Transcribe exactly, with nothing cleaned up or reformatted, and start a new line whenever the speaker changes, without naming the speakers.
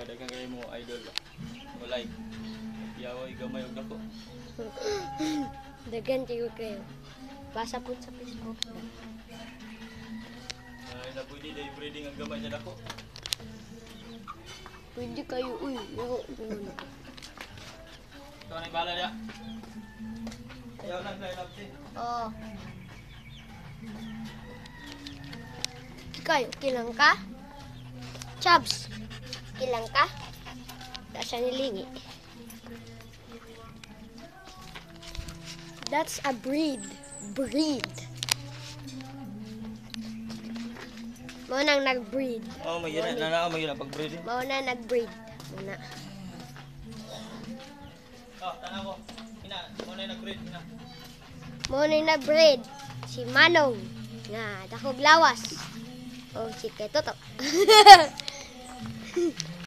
daghang kay mo idol. Mo like. Yaway gamay og dako.
Dagan kayo kayo. Basa po sa Facebook.
Ay na pwede day breeding ang gamay sa dako.
Pwede kayo, uy. Yo, yun.
Ito na bala dia. Ayaw lang kay lapti.
Oh. Kayo, kilang ka? Chubs, kilang ka? Nasa nilingi. That's a breed. Breed. Mao nang nag-breed.
Oh, may yun na na, may yun pag breeding.
Mao na nag-breed. Muna.
Oh, tanaw ko. Ina, mo na nag-breed ina.
Mao na nag-breed. Si Manong. Nga, dakog lawas. Oh, si Ketoto.